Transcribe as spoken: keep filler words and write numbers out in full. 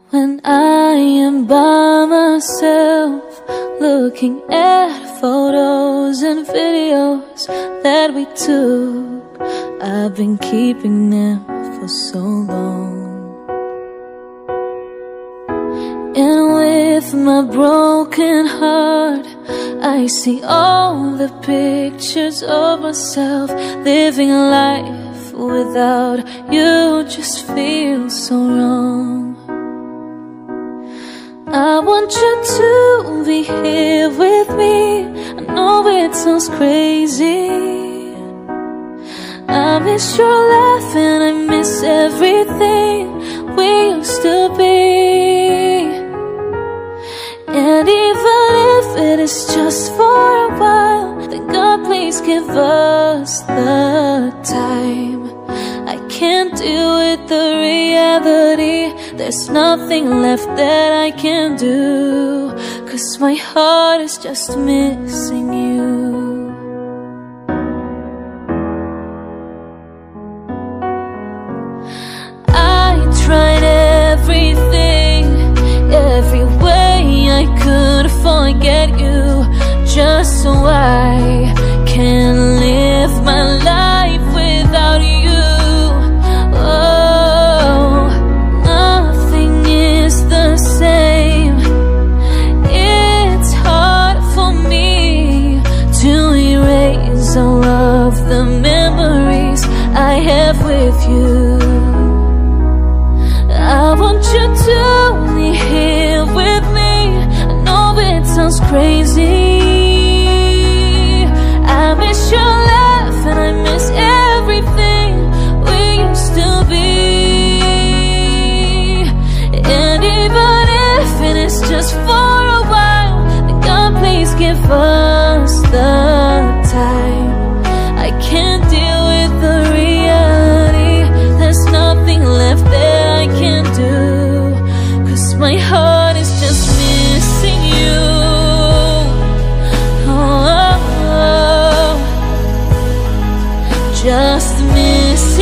When I am by myself, looking at photos and videos that we took, I've been keeping them for so long. And with my broken heart, I see all the pictures of myself living life without you. Just feels so wrong. I want you to be here with me. I know it sounds crazy. I miss your laugh and I miss everything we used to be. And even if it is just for a while, then God, please give us the time. I can't deal with the reality. There's nothing left that I can do, 'cause my heart is just missing you. I tried everything, every way I could forget you, just so I can live my life without you. Oh, nothing is the same. It's hard for me to erase all of the memories I have with you. I want you to be here with me. I know it sounds crazy. I miss your laugh and I miss everything we used to be. And even if it is just for a while, then God, please give us the time. I can't deal with the reality. There's nothing left that I can do, 'cause my heart is just missing you. Oh, oh, oh. Just missing